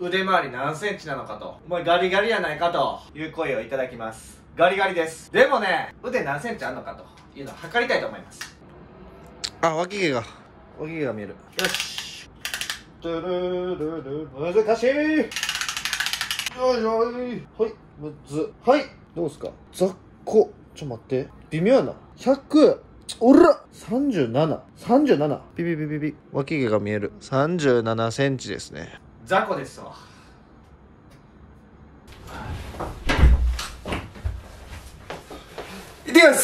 腕周り何センチなのかと、お前ガリガリやないかという声をいただきます。ガリガリです。でもね、腕何センチあんのかというのを測りたいと思います。あ、脇毛が見える。よし。トゥルルル、難しい。よいよい。はい、むず。はい、どうすか。ざっこ。ちょ待って。微妙やな。100。おら 37。ビビビビビ。脇毛が見える。37センチですね。雑魚ですわ。いってきます。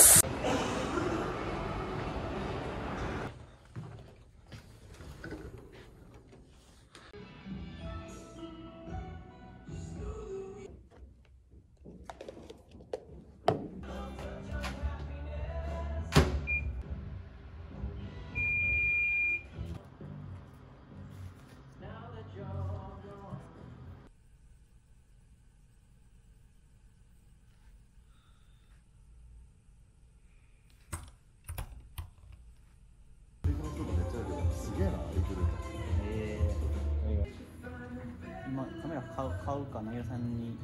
今カメラ買うかな、ゆうさんに。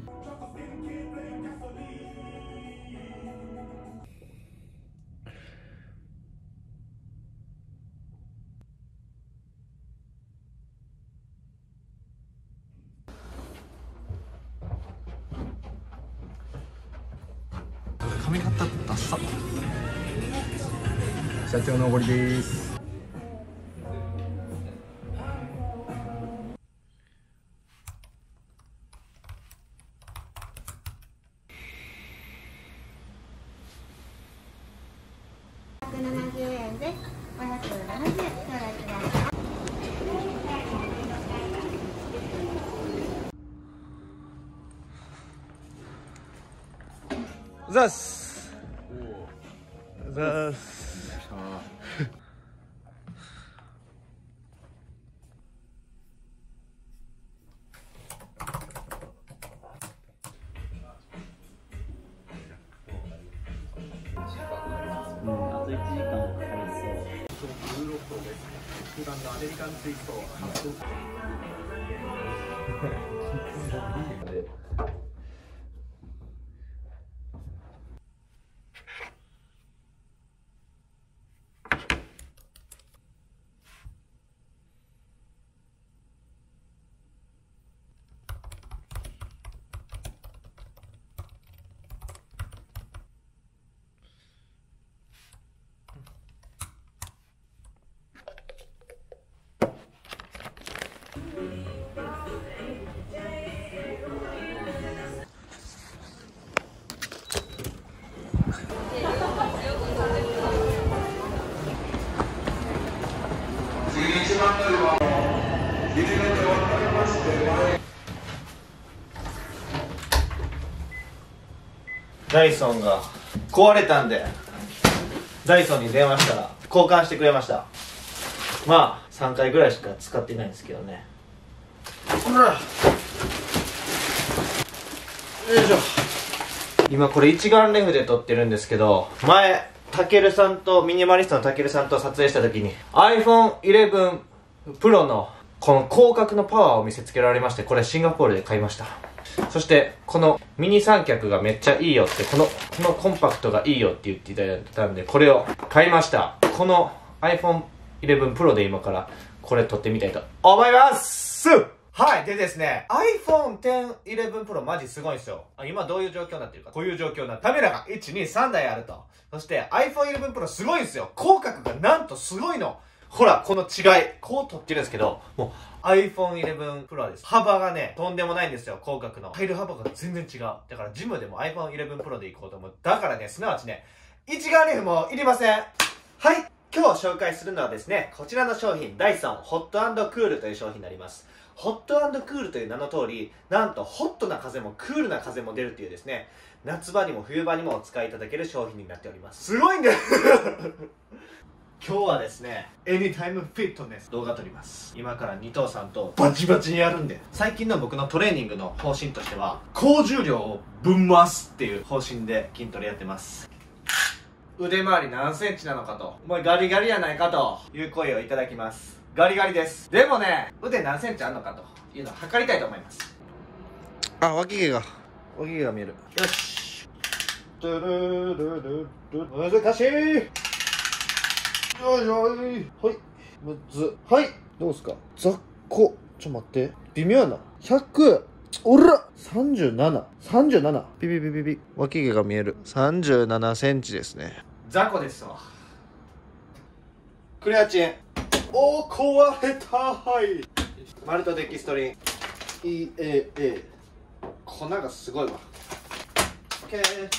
髪型ダッサ。 社長のおごりです。 170円です。570円。 ざっす。ざっす。 あと1時間かかりそう。 普段のアメリカンツイスト。 ダイソンが壊れたんで、ダイソンに電話したら交換してくれました。まあ3回ぐらいしか使っていないんですけどね。ほら、よいしょ。今これ一眼レフで撮ってるんですけど、前たけるさんとミニマリストのたけるさんと撮影した時に iPhone 11 Pro のこの広角のパワーを見せつけられまして、これシンガポールで買いました。そしてこのミニ三脚がめっちゃいいよって、このコンパクトがいいよって言っていただいたんで、これを買いました。この iPhone 11 Pro で今からこれ撮ってみたいと思います。はい。でですね、iPhone X 11 Pro マジすごいんですよ。今どういう状況になってるか。こういう状況になって、カメラが1、2、3台あると。そして iPhone 11 Pro すごいんですよ。広角がなんとすごいの。ほら、この違い。こう撮ってるんですけど、もう iPhone 11 Pro です。幅がね、とんでもないんですよ。広角の。入る幅が全然違う。だからジムでも iPhone 11 Pro で行こうと思う。だからね、すなわちね、一眼レフもいりません。はい。今日紹介するのはですね、こちらの商品、ダイソンホット&クールという商品になります。ホット&クールという名の通り、なんとホットな風もクールな風も出るというですね、夏場にも冬場にもお使いいただける商品になっております。すごいんだよ今日はですね、エニタイムフィットネス動画撮ります。今から二藤さんとバチバチにやるんで、最近の僕のトレーニングの方針としては、高重量をぶん回すっていう方針で筋トレやってます。 腕周り何センチなのかと、お前ガリガリやないかという声をいただきます。ガリガリです。でもね、腕何センチあるのかというのを測りたいと思います。あ、脇毛が見える。よし。トゥルルルル、難しい。よいよい。はい。むず。はい。どうすか。ざっこ。ちょっと待って。微妙やな。100。おら 37。ビビビビビ。脇毛が見える。37センチですね。雑魚ですわ。クレアチン。おー、壊れた。はい。マルトデキストリン。EAA。粉がすごいわ。OK。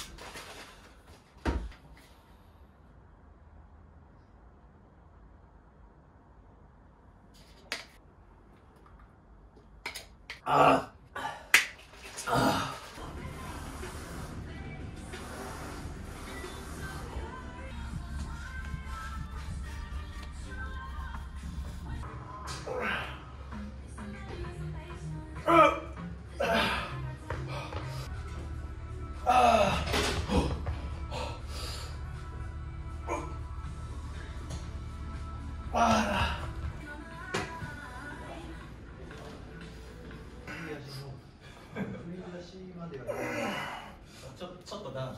ああ。ちょっとダウン。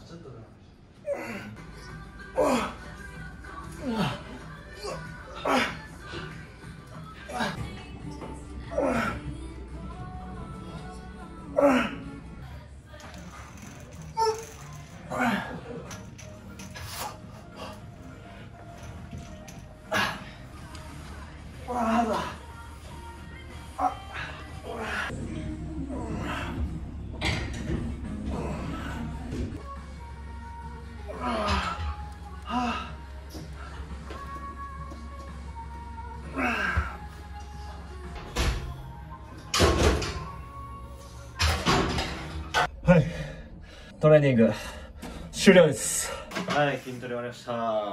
はい、トレーニング終了です。はい、筋トレ終わりました。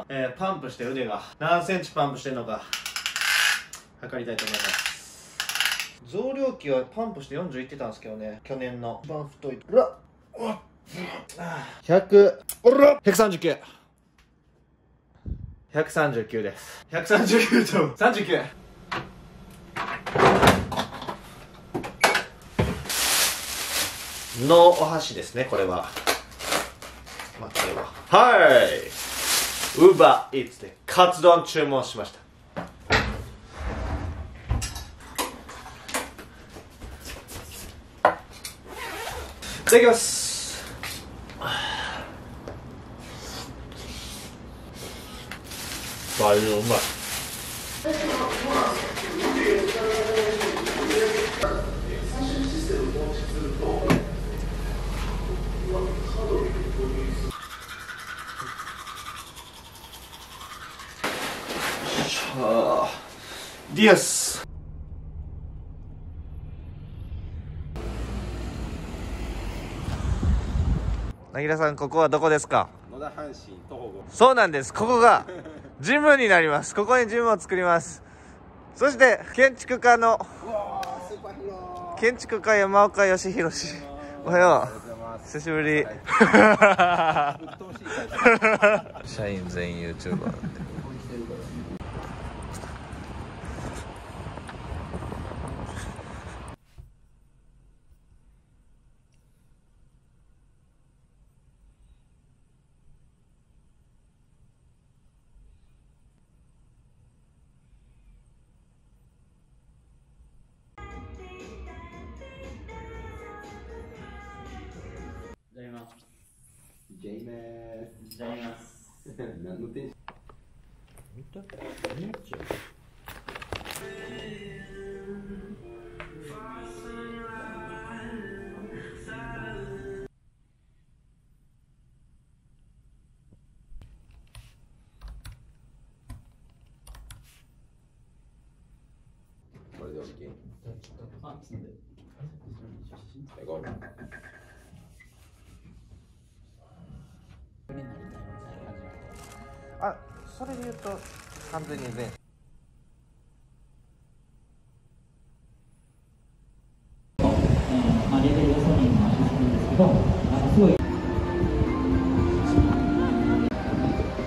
パンプして腕が何センチパンプしてるのか測りたいと思います。増量期はパンプして40いってたんですけどね、去年の一番太い。うら100、おら139。139です。139と39。のお箸ですね、これは。まあ、これは。はい。ウーバーイーツでカツ丼注文しました。いただきます。バイオうまい。ディアス。なぎらさん、ここはどこですか？ 野田阪神徒歩5分。 そうなんです。ここがジムになります。ここにジムを作ります。そして建築家山岡義弘氏。おはよう。久しぶり。社員全員 YouTuber なんで。 ジェイメーじゃあやります。 何のテンション？これで OK？ あ、すんで。 ゴール。 あ、それで言うと完全に全。 レベル予想にも足するんですけど、すごい。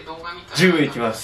10いきます。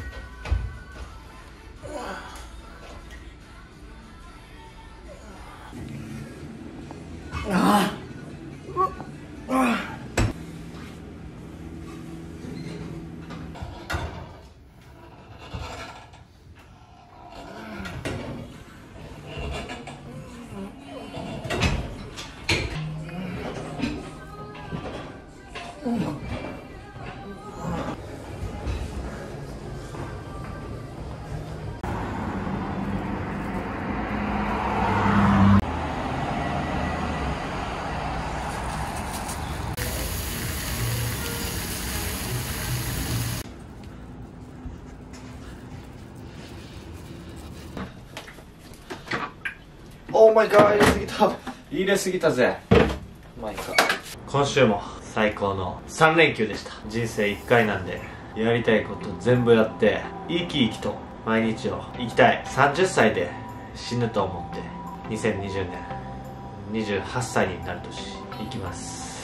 オーマイガー、入れすぎたぜ。マイガー。今週も最高の3連休でした。人生1回なんでやりたいこと全部やって生き生きと毎日を生きたい。30歳で死ぬと思って2020年28歳になる年生きます。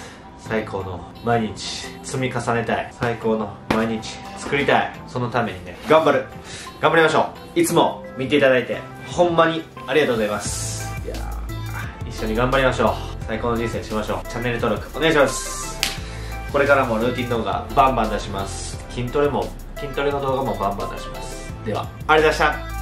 最高の毎日積み重ねたい。最高の毎日作りたい。そのためにね、頑張りましょう。いつも見ていただいてほんまにありがとうございます。いやー、一緒に頑張りましょう。最高の人生しましょう。チャンネル登録お願いします。これからもルーティン動画バンバン出します。筋トレの動画もバンバン出します。では、ありがとうございました。